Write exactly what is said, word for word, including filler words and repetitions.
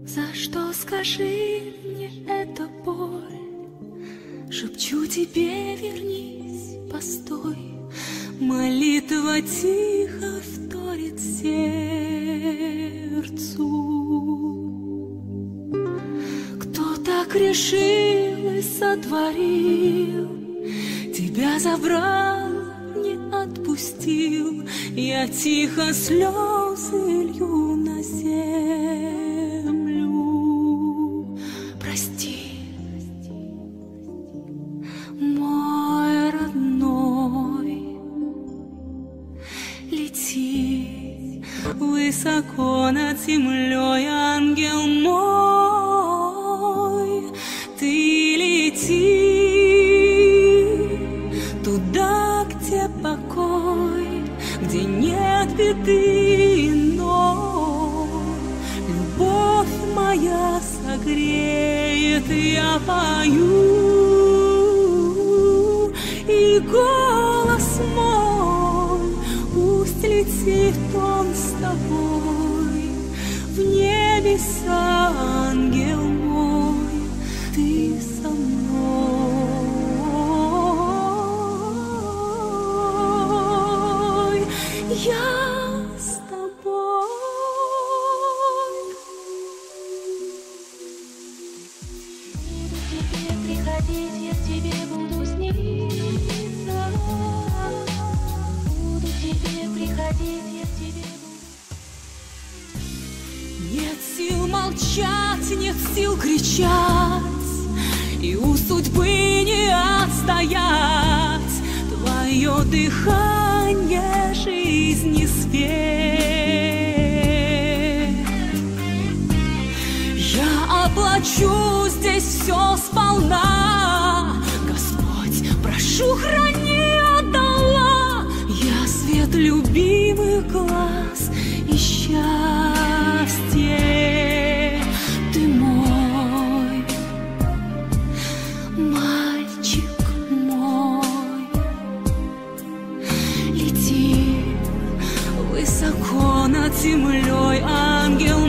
За что, скажи мне, эта боль? Шепчу тебе, вернись, постой. Молитва тихо вторит сердцу. Кто так решил и сотворил, тебя забрал, не отпустил. Я тихо слезы лью на землю. Прости, мой родной. Лети высоко над землей, ангел мой. Ты лети туда, где покой, где нет беды иной. Любовь моя согреет, я пою, и голос мой пусть летит он с тобой в небеса, ангел мой, ты со мной. Я с тобой. Буду к тебе приходить, я к тебе буду сниться. Буду к тебе приходить, я к тебе буду. Нет сил молчать, нет сил кричать, и у судьбы не отстоять. Твое дыхание жизни свет. Я оплачу здесь все сполна. Господь, прошу, храни отдала. Я свет любимых глаз и счастье. Ты мой, мальчик мой. Лети высоко над землей, ангел